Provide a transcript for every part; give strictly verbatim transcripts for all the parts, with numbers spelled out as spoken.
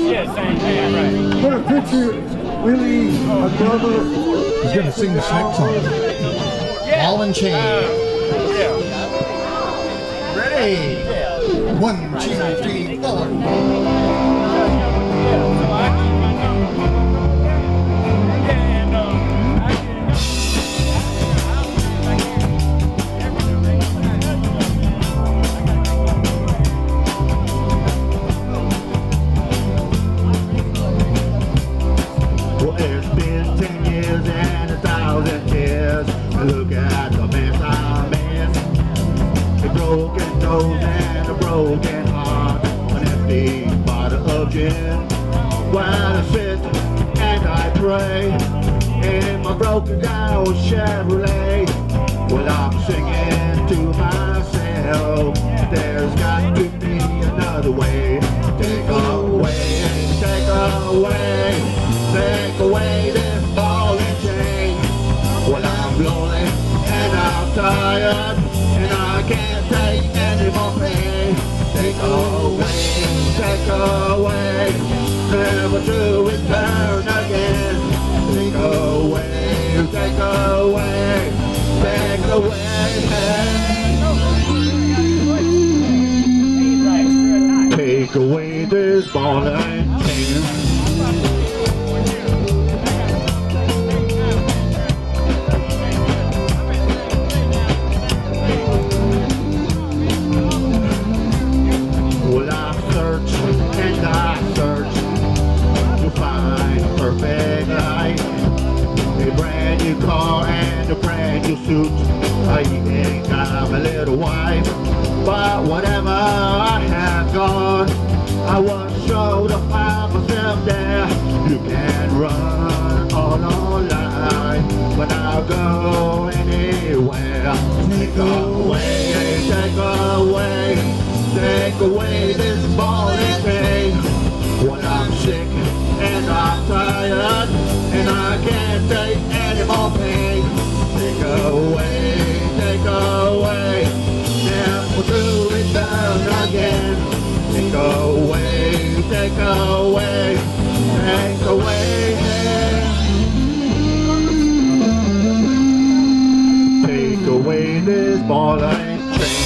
Yeah, same thing, right. For a picture, Willie, my brother. He's gonna sing this next song. Yeah. Ball and chain. Uh, yeah. Ready? One, two, three, four. Well, it's been ten years and a thousand years. Look at the mess I missed. A broken nose and a broken heart. An empty bottle of gin. While I sit and I pray in my broken down Chevrolet. Well, I'm singing to myself. There's got to be another way. Take away, take away, take away this ball and chain. Well, I'm lonely and I'm tired and I can't take any more pain. Take away, take away, never to return again. Take away, take away, take away. Take away this ball and chain. Well, I search and I search to find a perfect life. A brand new car and a brand new suit. I even got my little wife. But whatever I have gone, I was sure to find myself there. You can run all online, but I'll go anywhere. Take away, take away, take away this ball and chain. When I'm sick and I'm tired and I can't take any more pain. Take away, take away, never to return again. Take away, take away, take away. Take away this ball and chain.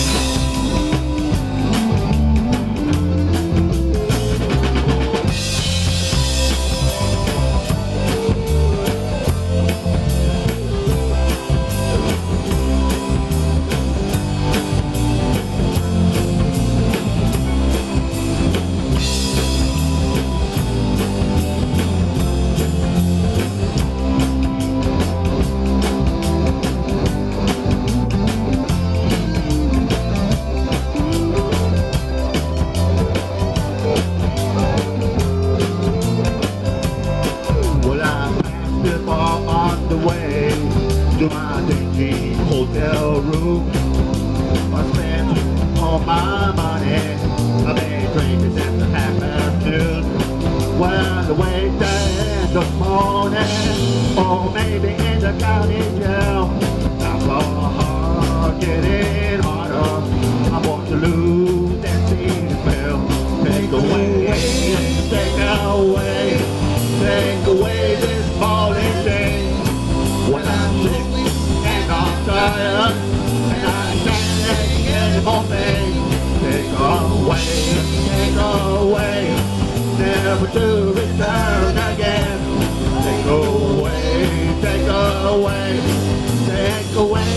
To my dingy hotel room, I spent all my money. I made drinks at the half past noon. Well, the wait there in the morning, or maybe in the county jail. I'm so hard, getting harder. I want to lose that seat spell. Take away, take away, take away this ball and chain. When I'm sick and I'm tired and I can't take any more pain. Take away, take away, never to return again. Take away, take away, take away.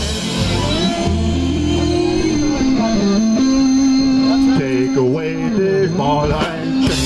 Take away this ball and chain.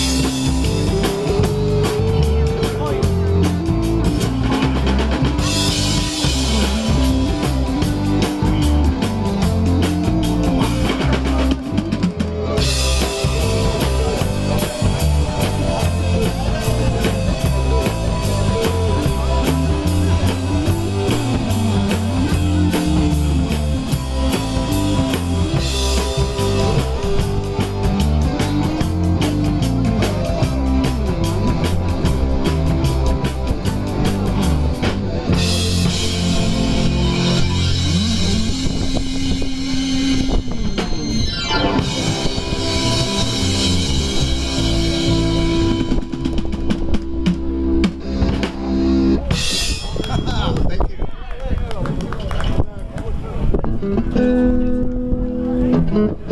Thank you.